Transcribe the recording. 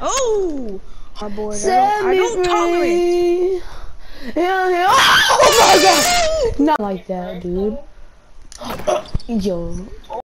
Oh, my boy, I don't tolerate. Yeah. Oh my god! Not like that, dude. Yo.